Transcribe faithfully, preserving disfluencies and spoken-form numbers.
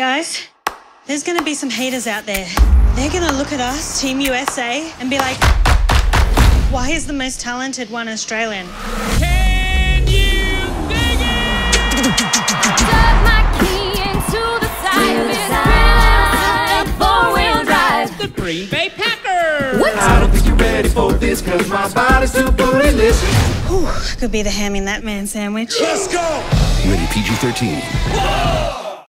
Guys, there's gonna be some haters out there. They're gonna look at us, Team U S A, and be like, why is the most talented one Australian? Can you dig it? Stuck my key into the side of it. Four-wheel drive. The Green Bay Packers. What? I don't think you're ready for this, cause my body's too bootylicious. Whew, could be the ham in that man sandwich. Let's go! Rated P G thirteen.